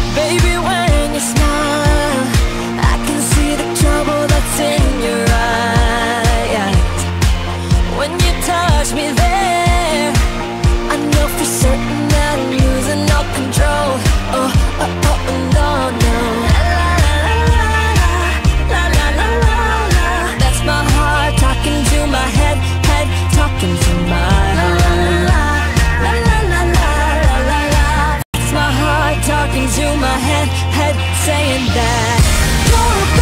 Baby, when you smile, I can see the trouble that's in your eyes. When you touch me there, I know for certain that I'm losing all control. Oh, oh, oh, no, no. La, la, la, la, la, la, la. That's my heart talking to my head, head talking to my heart. La, la, la, la, la, la, la. That's my heart talking to my head, head saying that.